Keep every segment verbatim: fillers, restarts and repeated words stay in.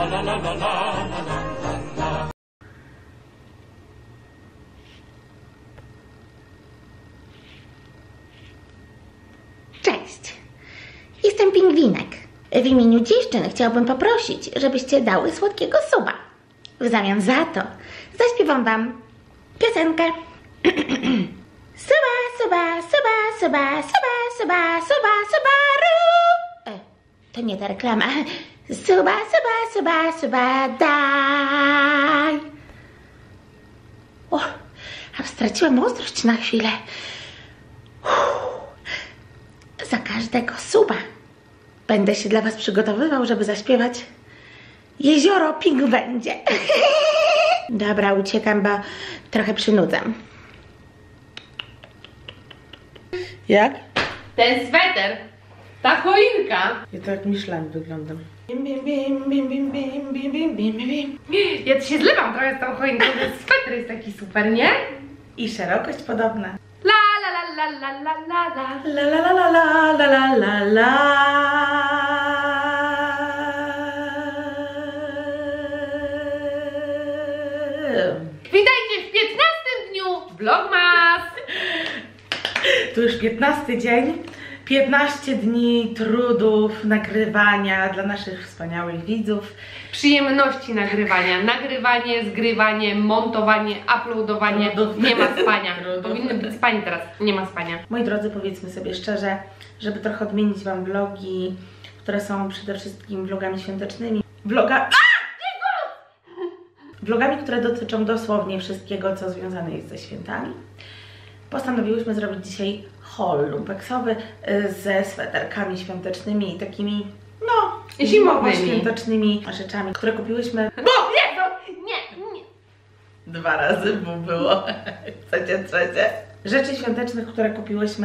Cześć, jestem Pingwinek. W imieniu dziewczyn chciałabym poprosić, żebyście dały słodkiego suba. W zamian za to zaśpiewam wam piosenkę. Suba, suba, suba, suba, suba, suba, suba, subaru. E, to nie ta reklama. Suba, suba, suba, suba, daj. O, aż straciłam ostrość na chwilę. Uff. Za każdego suba będę się dla was przygotowywał, żeby zaśpiewać Jezioro Pingwędzie. Dobra, uciekam, bo trochę przynudzam. Jak? Ten sweter, ta choinka. Ja to jak Michelin wyglądam. Bim, bim, bim, bim, bim, bim, bim, bim, bim, bim. Ja się zlewam trochę z tą choinką, ten sweter jest taki super, nie? I szerokość podobna. La la la la la la la la. La la la la la la la la la. Witajcie w piętnastym dniu Vlogmas. Tu już piętnasty dzień. piętnaście dni trudów, nagrywania dla naszych wspaniałych widzów. Przyjemności nagrywania. Nagrywanie, zgrywanie, montowanie, uploadowanie. Nie ma spania. Powinny być spanie teraz. Nie ma spania. Moi drodzy, powiedzmy sobie szczerze, żeby trochę odmienić wam vlogi, które są przede wszystkim vlogami świątecznymi. Vloga... Vlogami, które dotyczą dosłownie wszystkiego, co związane jest ze świętami. Postanowiłyśmy zrobić dzisiaj haul lumpeksowy ze sweterkami świątecznymi i takimi, no, zimowo-świątecznymi rzeczami, które kupiłyśmy. Bo nie, no, nie, nie. Dwa razy mu było. Chcecie trzecie? Rzeczy świątecznych, które kupiłyśmy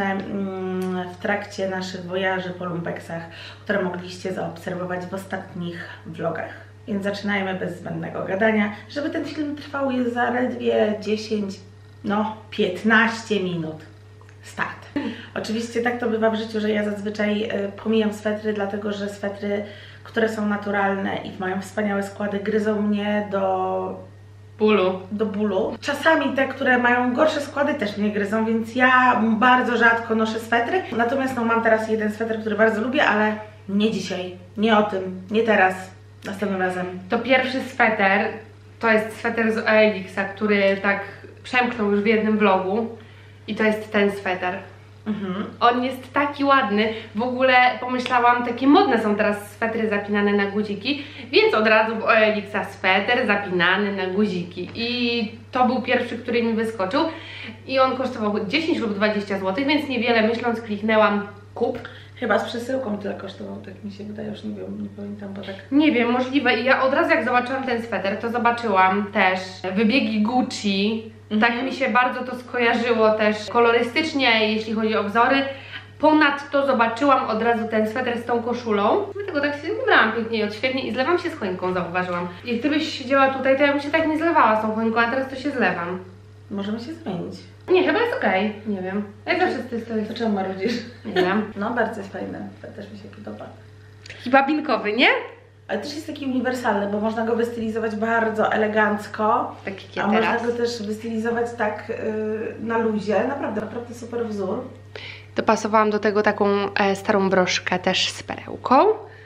mm, w trakcie naszych wojaży po lumpeksach, które mogliście zaobserwować w ostatnich vlogach. Więc zaczynajmy bez zbędnego gadania, żeby ten film trwał jest zaledwie dziesięć, no piętnaście minut. Start. Oczywiście tak to bywa w życiu, że ja zazwyczaj y, pomijam swetry, dlatego że swetry, które są naturalne i mają wspaniałe składy, gryzą mnie do bólu. do bólu. Czasami te, które mają gorsze składy, też mnie gryzą, więc ja bardzo rzadko noszę swetry. Natomiast no, mam teraz jeden sweter, który bardzo lubię, ale nie dzisiaj, nie o tym, nie teraz, następnym razem. To pierwszy sweter, to jest sweter z O L X a, który tak przemknął już w jednym vlogu. I to jest ten sweter. Mhm. On jest taki ładny. W ogóle pomyślałam, takie modne są teraz swetry zapinane na guziki, więc od razu w O L X a sweter zapinany na guziki. I to był pierwszy, który mi wyskoczył. I on kosztował dziesięć lub dwadzieścia złotych, więc niewiele myśląc kliknęłam kup. Chyba z przesyłką tyle kosztował, tak mi się wydaje, już nie wiem, nie pamiętam, bo tak... Nie wiem, możliwe. I ja od razu jak zobaczyłam ten sweter, to zobaczyłam też wybiegi Gucci. Mhm. Tak mi się bardzo to skojarzyło też kolorystycznie, jeśli chodzi o wzory. Ponadto zobaczyłam od razu ten sweter z tą koszulą. Dlatego tak się wybrałam pięknie i odświetnie i zlewam się z choinką, zauważyłam. I gdybyś siedziała tutaj, to ja bym się tak nie zlewała z tą choinką, a teraz to się zlewam. Możemy się zmienić. Nie, chyba jest okej. Okay. Nie wiem. Jak zawsze z tej To czemu marudzisz? Nie wiem. No, bardzo jest fajne. To też mi się podoba. Taki babinkowy, nie? Ale też jest taki uniwersalny, bo można go wystylizować bardzo elegancko. Tak jak ja a teraz. można go też wystylizować tak yy, na luzie. Naprawdę, naprawdę super wzór. Dopasowałam do tego taką e, starą broszkę też z perełką.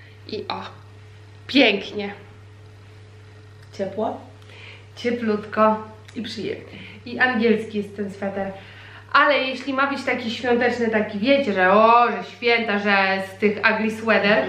I o, pięknie. Ciepło. Cieplutko. I przyjemnie. I angielski jest ten sweter. Ale jeśli ma być taki świąteczny, taki wiecie, że o, że święta, że z tych ugly sweater.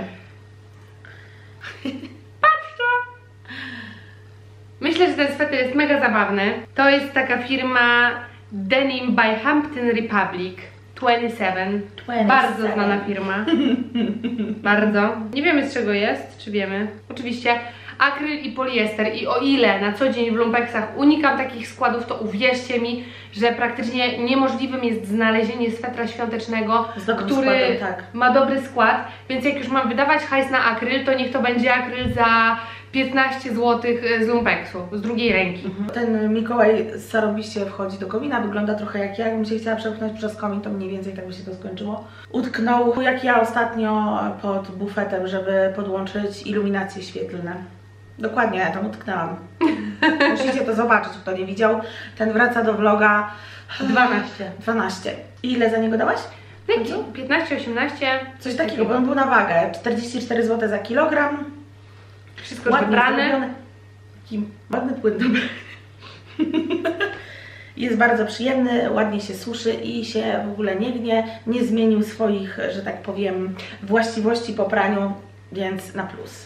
Patrz to! Myślę, że ten sweter jest mega zabawny. To jest taka firma Denim by Hampton Republic dwadzieścia siedem. Bardzo znana firma. Bardzo. Nie wiemy z czego jest, czy wiemy? Oczywiście akryl i poliester i o ile na co dzień w lumpeksach unikam takich składów, to uwierzcie mi, że praktycznie niemożliwym jest znalezienie swetra świątecznego, który składem, tak. ma dobry skład, więc jak już mam wydawać hajs na akryl, to niech to będzie akryl za piętnaście złotych z lumpeksu, z drugiej ręki. Mhm. Ten Mikołaj zarobiście wchodzi do komina, wygląda trochę jak ja, jakbym się chciała przepchnąć przez komin, to mniej więcej tak by się to skończyło. Utknął jak ja ostatnio pod bufetem, żeby podłączyć iluminacje świetlne. Dokładnie, ja tam utknęłam. Musicie to zobaczyć, kto nie widział. Ten wraca do vloga dwanaście. dwanaście. I ile za niego dałaś? piętnaście, osiemnaście. Coś takiego, bo on był na wagę. czterdzieści cztery złote za kilogram. Wszystko już wybrane. Taki ładny płyn, dobry. Jest bardzo przyjemny, ładnie się suszy i się w ogóle nie gnie. Nie zmienił swoich, że tak powiem, właściwości po praniu, więc na plus.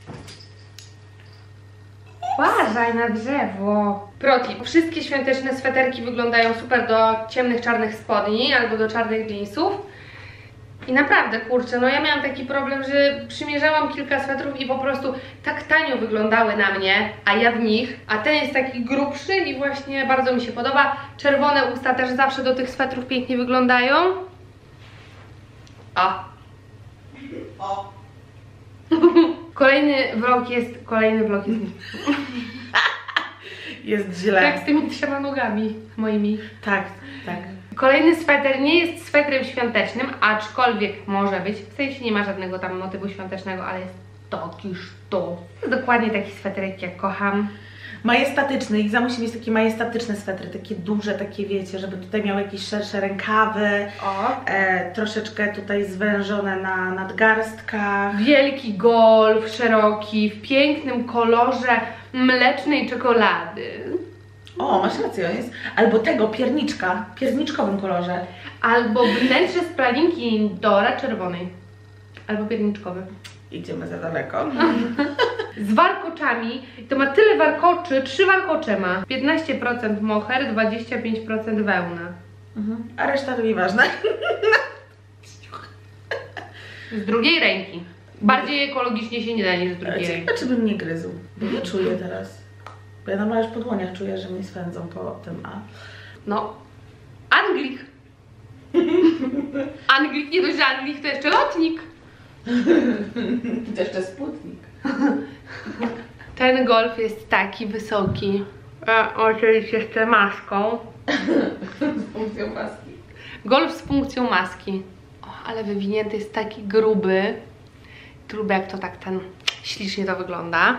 Uważaj na drzewo. Protip. Wszystkie świąteczne sweterki wyglądają super do ciemnych, czarnych spodni albo do czarnych jeansów. I naprawdę, kurczę, no ja miałam taki problem, że przymierzałam kilka swetrów i po prostu tak tanio wyglądały na mnie, a ja w nich, a ten jest taki grubszy i właśnie bardzo mi się podoba. Czerwone usta też zawsze do tych swetrów pięknie wyglądają. O! O! Kolejny vlog jest, kolejny vlog jest... Jest źle. Tak, z tymi trzema nogami moimi. Tak, tak. Kolejny sweter nie jest swetrem świątecznym, aczkolwiek może być, w sensie nie ma żadnego tam motywu świątecznego, ale jest taki sztos. Dokładnie taki sweterek, jak kocham. Majestatyczny. Iza musi mieć takie majestatyczne swetry, takie duże, takie wiecie, żeby tutaj miały jakieś szersze rękawy, O. e, troszeczkę tutaj zwężone na nadgarstkach. Wielki golf, szeroki, w pięknym kolorze mlecznej czekolady. O, masz rację, on jest. Albo tego, pierniczka, w pierniczkowym kolorze. Albo wnętrze z pralinki Indora czerwonej. Albo pierniczkowy. Idziemy za daleko. Z warkoczami. To ma tyle warkoczy, trzy warkocze ma. piętnaście procent moher, dwadzieścia pięć procent wełna. Mhm. A reszta to nieważne. Z drugiej ręki. Bardziej ekologicznie się nie da niż z drugiej ręki. Ciekawe, czy bym nie gryzł. Bo nie czuję teraz. Bo ja normalnie już po dłoniach czuję, że mnie swędzą po tym A. No. Anglik. Anglik, nie dość, że Anglik to jeszcze lotnik. To jeszcze Sputnik. Ten golf jest taki wysoki. E, oczywiście z tą maską. Z funkcją maski. Golf z funkcją maski. O, ale wywinięty jest taki gruby. Gruby jak to tak ten ślicznie to wygląda.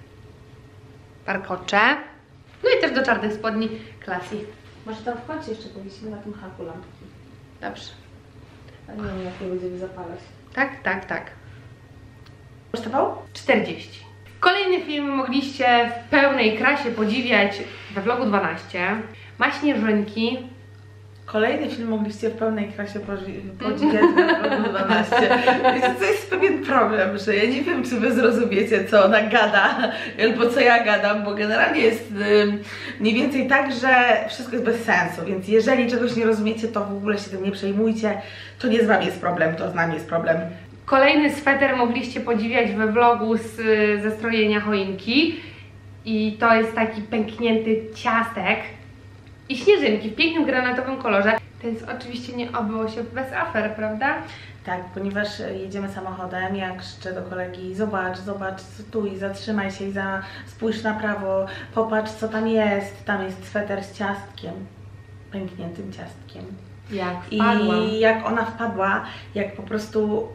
Warkocze. No i też do czarnych spodni klasy. Może tam w kącie jeszcze powiesimy na tym haku lampki. Dobrze. A nie wiem, jak je będziemy zapalać. Tak, tak, tak. Kosztował? czterdzieści. Kolejny film mogliście w pełnej krasie podziwiać we vlogu dwanaście. Ma śnieżynki. Kolejny film mogliście w pełnej krasie podziwiać na vlogu dwanaście. Wiecie, to jest pewien problem, że ja nie wiem, czy wy zrozumiecie, co ona gada, albo co ja gadam, bo generalnie jest y, mniej więcej tak, że wszystko jest bez sensu, więc jeżeli czegoś nie rozumiecie, to w ogóle się tym nie przejmujcie. To nie z wami jest problem, to z nami jest problem. Kolejny sweter mogliście podziwiać we vlogu z, ze strojenia choinki. I to jest taki pęknięty ciastek. I śnieżynki w pięknym granatowym kolorze. Więc oczywiście nie obyło się bez afer, prawda? Tak, ponieważ jedziemy samochodem, jak krzyczę do kolegi, zobacz, zobacz, co tu i zatrzymaj się i za, spójrz na prawo, popatrz, co tam jest. Tam jest sweter z ciastkiem, pękniętym ciastkiem. Jak wpadła. I jak ona wpadła, jak po prostu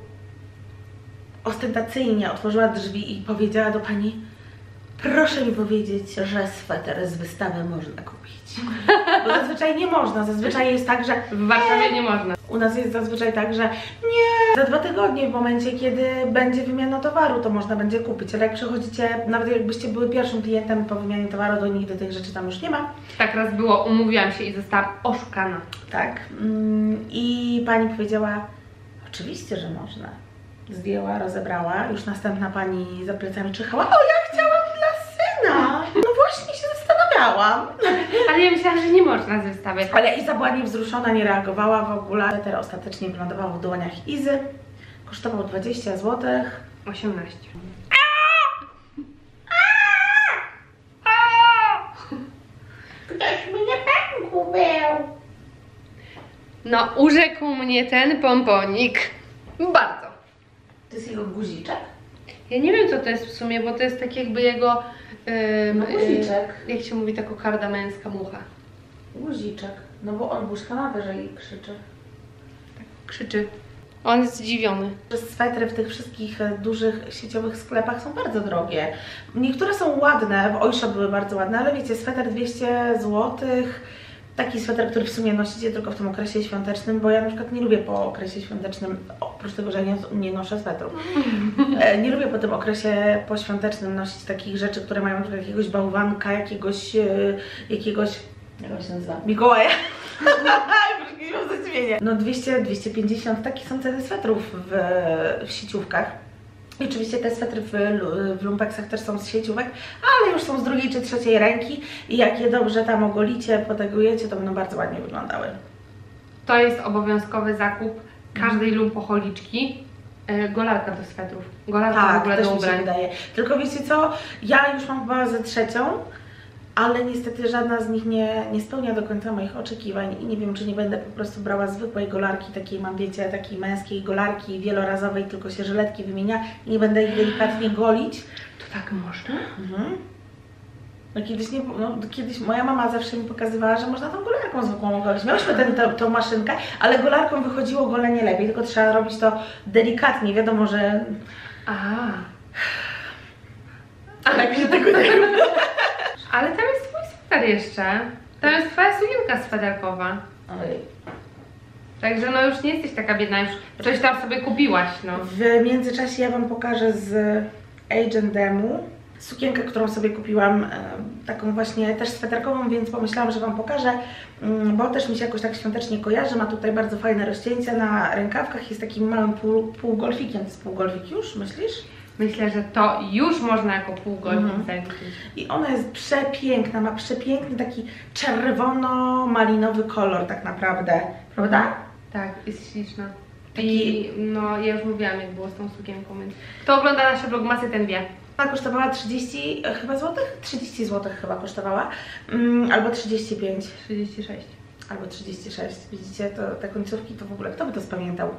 ostentacyjnie otworzyła drzwi i powiedziała do pani: proszę mi powiedzieć, że sweter z wystawy można kupić. Bo zazwyczaj nie można, zazwyczaj jest tak, że W Warszawie nie można. u nas jest zazwyczaj tak, że nie, za dwa tygodnie w momencie, kiedy będzie wymiana towaru, to można będzie kupić, ale jak przychodzicie, nawet jakbyście były pierwszym klientem po wymianie towaru, to nigdy tych rzeczy tam już nie ma. Tak raz było, umówiłam się i zostałam oszukana. Tak. I pani powiedziała: oczywiście, że można. Zdjęła, rozebrała, już następna pani za plecami czyhała: o, ja chciałam dla syna! No właśnie się zastanawiałam. Ale ja myślałam, że nie można z wystawy. Ale Iza była niewzruszona, nie reagowała w ogóle. Sweter ostatecznie wylądował w dłoniach Izy. Kosztował dwadzieścia złotych. osiemnaście. Ktoś mnie pękł był. No, urzekł mnie ten pomponik. Bardzo. To jest jego guziczek? Ja nie wiem, co to jest w sumie, bo to jest tak jakby jego... Ym, No guziczek. y, jak się mówi, taka kardamęska mucha. Guziczek. No bo on buźka ma wyżej i krzyczy. Krzyczy. On jest zdziwiony. Swetry w tych wszystkich dużych sieciowych sklepach są bardzo drogie. Niektóre są ładne, w Oysho były bardzo ładne, ale wiecie, sweter dwieście złotych, taki sweter, który w sumie nosicie tylko w tym okresie świątecznym, bo ja na przykład nie lubię po okresie świątecznym, oprócz tego, że nie, nie noszę swetrów, nie lubię po tym okresie poświątecznym nosić takich rzeczy, które mają jakiegoś bałwanka, jakiegoś, jakiegoś, jak on się nazywa? Mikołaja. No dwieście, dwieście pięćdziesiąt, takie są ceny swetrów w, w sieciówkach. I oczywiście te swetry w, w lumpeksach też są z sieciówek, ale już są z drugiej czy trzeciej ręki i jak je dobrze tam ogolicie, potegujecie, to będą bardzo ładnie wyglądały. To jest obowiązkowy zakup każdej lumpocholiczki. Golarka do swetrów. Golarka tak, w ogóle też do mi się ubrań. wydaje. Tylko wiecie co, ja już mam chyba ze trzecią, ale niestety żadna z nich nie, nie spełnia do końca moich oczekiwań i nie wiem, czy nie będę po prostu brała zwykłej golarki, takiej mam, wiecie, takiej męskiej golarki wielorazowej, tylko się żyletki wymienia i nie będę ich delikatnie golić. To tak można? Mhm. No kiedyś, nie, no kiedyś moja mama zawsze mi pokazywała, że można tą golarką zwykłą golić. Miałyśmy tę tą, tą maszynkę, ale golarką wychodziło golenie lepiej, tylko trzeba robić to delikatnie, wiadomo, że... A. Ale jak się tego nie robi. Ale tam jest twój sweter jeszcze. Tam jest twoja sukienka swederkowa. Ojej. Także no już nie jesteś taka biedna, już coś tam sobie kupiłaś, no. W międzyczasie ja Wam pokażę z H and M-u sukienkę, którą sobie kupiłam, e, taką właśnie też sweterkową, więc pomyślałam, że Wam pokażę, mm, bo też mi się jakoś tak świątecznie kojarzy. Ma tutaj bardzo fajne rozcięcia na rękawkach, jest takim małym pół, półgolfikiem. To jest półgolfik już, myślisz? Myślę, że to już można jako półgolfik Mhm. zaliczyć. I ona jest przepiękna, ma przepiękny taki czerwono-malinowy kolor tak naprawdę, prawda? Tak, jest śliczna. Taki- I no, ja już mówiłam, jak było z tą sukienką, więc kto ogląda nasze vlogmasy, ten wie. Ona kosztowała trzydzieści chyba złotych? trzydzieści złotych chyba kosztowała, mm, albo trzydzieści pięć, trzydzieści sześć. albo trzydzieści sześć. Widzicie, to te końcówki to w ogóle, kto by to spamiętał?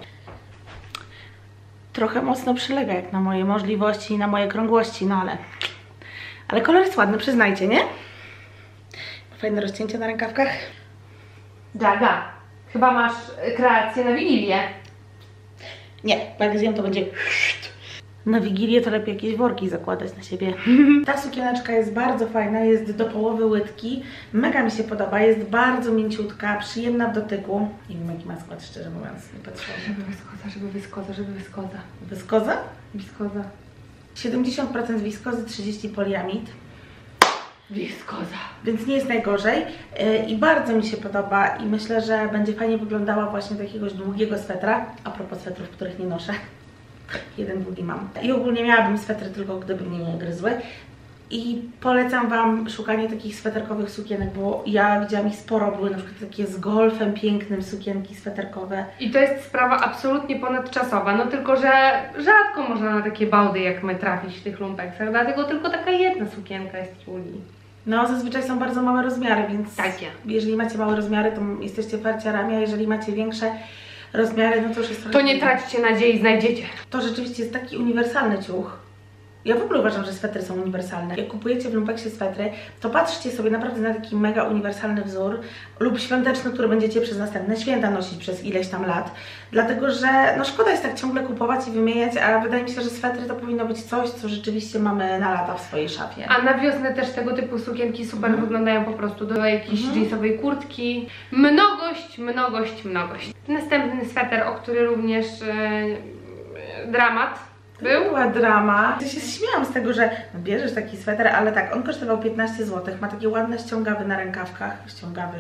Trochę mocno przylega jak na moje możliwości i na moje krągłości, no ale... Ale kolor jest ładny, przyznajcie, nie? Fajne rozcięcie na rękawkach. Jaga, chyba masz kreację na Wigilię. Nie, bo jak zjem to będzie... Na Wigilię to lepiej jakieś worki zakładać na siebie. Ta sukieneczka jest bardzo fajna, jest do połowy łydki. Mega mi się podoba, jest bardzo mięciutka, przyjemna w dotyku. Nie wiem jaki ma skład, szczerze mówiąc, nie patrzyłam. Żeby wyskoza, żeby wyskoza, żeby wyskoza. Wiskoza? Wiskoza. siedemdziesiąt procent wiskozy, trzydzieści procent poliamid. Wiskoza. Więc nie jest najgorzej yy, i bardzo mi się podoba i myślę, że będzie fajnie wyglądała właśnie do jakiegoś długiego swetra. A propos swetrów, których nie noszę. Jeden długi mam. I ogólnie miałabym swetry tylko gdyby mnie nie gryzły. I polecam Wam szukanie takich sweterkowych sukienek, bo ja widziałam ich sporo, były na przykład takie z golfem pięknym sukienki sweterkowe. I to jest sprawa absolutnie ponadczasowa, no tylko, że rzadko można na takie bałdy jak my trafić w tych lumpeksach, dlatego tylko taka jedna sukienka jest Julii. No zazwyczaj są bardzo małe rozmiary, więc Takie. jeżeli macie małe rozmiary, to jesteście farciarami, a jeżeli macie większe rozmiary, no to już jest trochę... To nie traćcie nadziei, znajdziecie. To rzeczywiście jest taki uniwersalny ciuch. Ja w ogóle uważam, że swetry są uniwersalne. Jak kupujecie w lumpeksie swetry, to patrzcie sobie naprawdę na taki mega uniwersalny wzór lub świąteczny, który będziecie przez następne święta nosić przez ileś tam lat. Dlatego, że no szkoda jest tak ciągle kupować i wymieniać, a wydaje mi się, że swetry to powinno być coś, co rzeczywiście mamy na lata w swojej szafie. A na wiosnę też tego typu sukienki super Mhm. wyglądają po prostu do jakiejś Mhm. jeansowej kurtki. Mnogość, mnogość, mnogość. Następny sweter, o który również e, dramat był. Była drama. Ja się śmiałam z tego, że no bierzesz taki sweter, ale tak, on kosztował piętnaście złotych, ma takie ładne ściągawy na rękawkach. Ściągawy.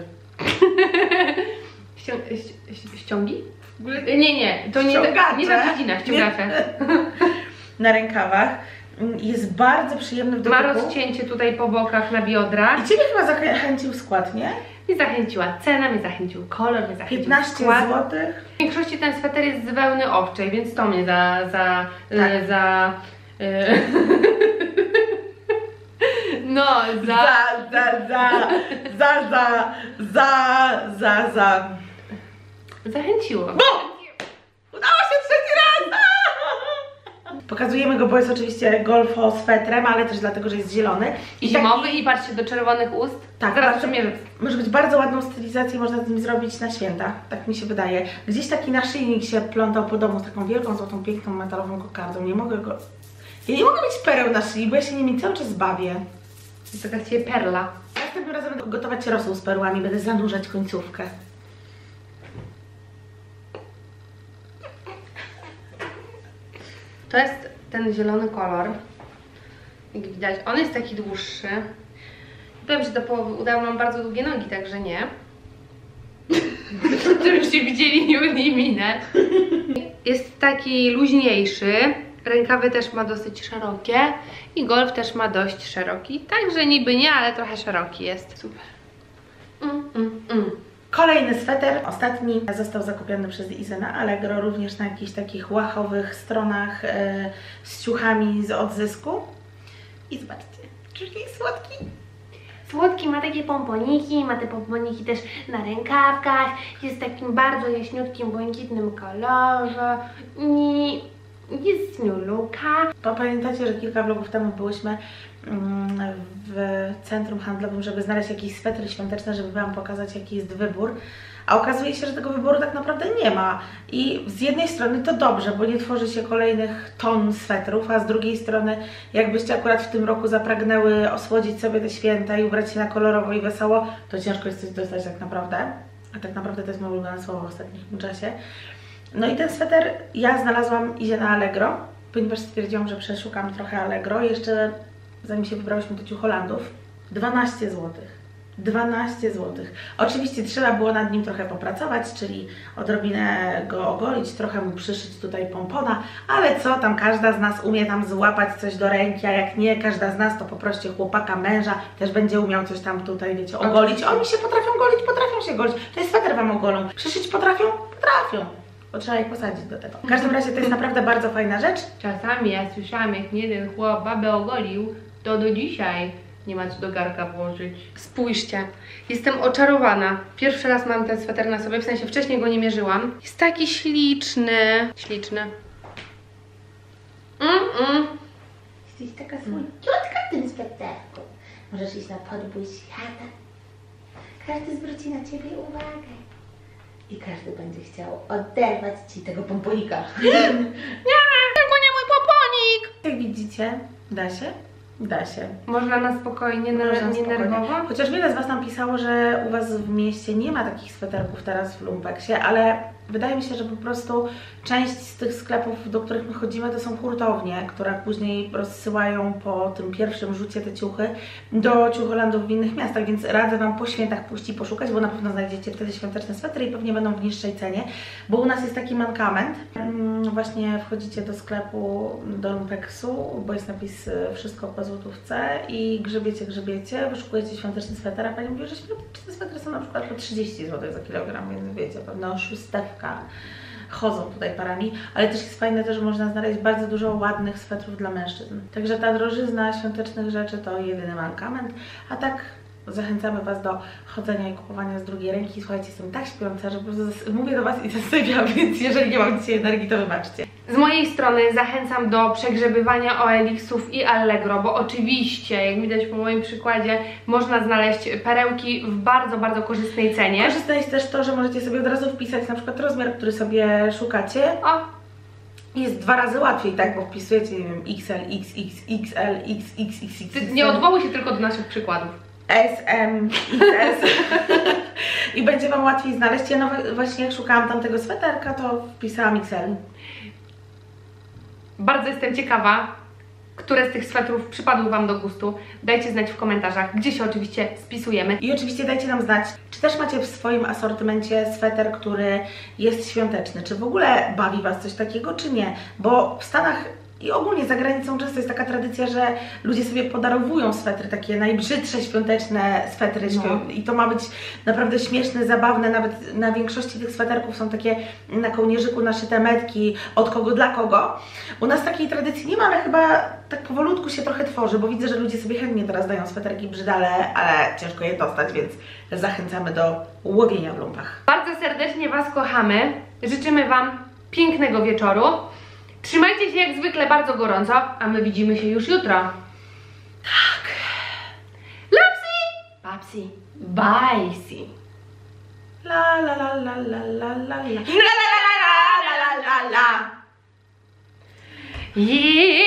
Ścią ści ściągi? W ogóle, nie, nie, to nie, Ściągacze. nie ta dziedzina, ściągacze. Na rękawach. Jest bardzo przyjemny w Ma dotyku. rozcięcie tutaj po bokach na biodrach. I Ciebie chyba zachęcił skład, nie? Mnie zachęciła cena, mnie zachęcił kolor, mnie zachęcił piętnaście skład. złotych. W większości ten sweter jest z wełny owczej, więc to mnie za... za... Tak. Y, za y, no, za... Za, za, za, za, za, za, za, za. Zachęciło. Udało się trzeci raz! Pokazujemy go, bo jest oczywiście golfo swetrem, ale też dlatego, że jest zielony. I, I zimowy taki... i patrzcie do czerwonych ust. Tak, zaraz bardzo, przymierzę. Może być bardzo ładną stylizację, można z nim zrobić na święta, tak mi się wydaje. Gdzieś taki naszyjnik się plątał po domu z taką wielką, złotą, piękną, metalową kokardą. Nie mogę go... Ja nie mogę mieć pereł na szyi, bo ja się nimi cały czas bawię. To taka ciebie perla. Następnym razem będę gotować rosół z perłami, będę zanurzać końcówkę. To jest ten zielony kolor. Jak widać, on jest taki dłuższy. Powiem, że do połowy udało nam bardzo długie nogi, także nie. Żebyście widzieli Julii minę. Jest taki luźniejszy. Rękawy też ma dosyć szerokie. I golf też ma dość szeroki. Także niby nie, ale trochę szeroki jest. Super. Mm, mm, mm. Kolejny sweter, ostatni, został zakupiony przez Izę na Allegro, również na jakichś takich łachowych stronach yy, z ciuchami z odzysku. I zobaczcie, czyli słodki. Słodki, ma takie pomponiki, ma te pomponiki też na rękawkach, jest w takim bardzo jaśniutkim, błękitnym kolorze i jest z new looka. Pamiętacie, że kilka vlogów temu byłyśmy w centrum handlowym, żeby znaleźć jakieś swetry świąteczne, żeby Wam pokazać, jaki jest wybór. A okazuje się, że tego wyboru tak naprawdę nie ma. I z jednej strony to dobrze, bo nie tworzy się kolejnych ton swetrów, a z drugiej strony, jakbyście akurat w tym roku zapragnęły osłodzić sobie te święta i ubrać się na kolorowo i wesoło, to ciężko jest coś dostać tak naprawdę. A tak naprawdę to jest moje ulubione słowo w ostatnim czasie. No i ten sweter ja znalazłam idzie na Allegro, ponieważ stwierdziłam, że przeszukam trochę Allegro. Jeszcze zanim się wybrałyśmy do Ciucholandów, dwanaście złotych. dwanaście złotych. Oczywiście trzeba było nad nim trochę popracować, czyli odrobinę go ogolić, trochę mu przyszyć tutaj pompona, ale co tam, każda z nas umie tam złapać coś do ręki, a jak nie, każda z nas to poproście chłopaka, męża, też będzie umiał coś tam tutaj, wiecie, ogolić. Oni się potrafią golić, potrafią się golić. To jest sweter Wam ogolą. Przyszyć potrafią? Potrafią. Bo trzeba je posadzić do tego. W każdym razie to jest naprawdę bardzo fajna rzecz. Czasami ja słyszałam, jak jeden chłop babę ogolił, to do dzisiaj nie ma co do garka włożyć. Spójrzcie, jestem oczarowana. Pierwszy raz mam ten sweter na sobie, w sensie wcześniej go nie mierzyłam. Jest taki śliczny. Śliczny. Mm -mm. Jesteś taka słodziutka w tym sweterku. Możesz iść na podbój świata. Każdy zwróci na Ciebie uwagę. I każdy będzie chciał oderwać Ci tego pomponika. Nie, tylko nie mój pomponik! Jak widzicie, da się? Da się. Można na spokojnie, na, Można nie spokojnie. nerwowo? Chociaż wiele z Was nam pisało, że u Was w mieście nie ma takich sweterków teraz w lumpeksie, ale wydaje mi się, że po prostu część z tych sklepów, do których my chodzimy, to są hurtownie, które później rozsyłają po tym pierwszym rzucie te ciuchy do ciucholandów w innych miastach, więc radzę Wam po świętach pójść i poszukać, bo na pewno znajdziecie wtedy świąteczne swetry i pewnie będą w niższej cenie, bo u nas jest taki mankament. Właśnie wchodzicie do sklepu, do lumpeksu, bo jest napis wszystko po złotówce i grzebiecie, grzebiecie, wyszukujecie świąteczny sweter, a Pani mówi, że świąteczne swetry są na przykład po trzydzieści złotych za kilogram, więc wiecie, pewna oszustewka. Chodzą tutaj parami, ale też jest fajne to, że można znaleźć bardzo dużo ładnych swetrów dla mężczyzn. Także ta drożyzna świątecznych rzeczy to jedyny mankament, a tak zachęcamy Was do chodzenia i kupowania z drugiej ręki. Słuchajcie, jestem tak śpiąca, że po prostu mówię do Was i zasypiam, więc jeżeli nie mam dzisiaj energii, to wybaczcie. Z mojej strony zachęcam do przegrzebywania O L X-ów i Allegro, bo oczywiście, jak widać po moim przykładzie, można znaleźć perełki w bardzo, bardzo korzystnej cenie. Korzystne jest też to, że możecie sobie od razu wpisać na przykład rozmiar, który sobie szukacie. O! Jest dwa razy łatwiej, tak, bo wpisujecie, nie wiem, X L, X X, X L, X X, X X. Nie odwołuj się tylko do naszych przykładów. S, M, X S i będzie Wam łatwiej znaleźć. Ja no właśnie jak szukałam tamtego sweterka, to wpisałam X L. Bardzo jestem ciekawa, które z tych swetrów przypadły Wam do gustu. Dajcie znać w komentarzach, gdzie się oczywiście spisujemy. I oczywiście dajcie nam znać, czy też macie w swoim asortymencie sweter, który jest świąteczny. Czy w ogóle bawi Was coś takiego, czy nie? Bo w Stanach i ogólnie za granicą często jest taka tradycja, że ludzie sobie podarowują swetry, takie najbrzydsze świąteczne swetry. No. I to ma być naprawdę śmieszne, zabawne. Nawet na większości tych sweterków są takie na kołnierzyku naszyte metki, od kogo dla kogo. U nas takiej tradycji nie ma, ale chyba tak powolutku się trochę tworzy, bo widzę, że ludzie sobie chętnie teraz dają sweterki brzydale, ale ciężko je dostać, więc zachęcamy do łowienia w lumpach. Bardzo serdecznie Was kochamy. Życzymy Wam pięknego wieczoru. Trzymajcie się jak zwykle bardzo gorąco, a my widzimy się już jutro. Tak. Lapsy! Papsi. Bajsi. La la la la la la la la la la la la la la la. Yeah.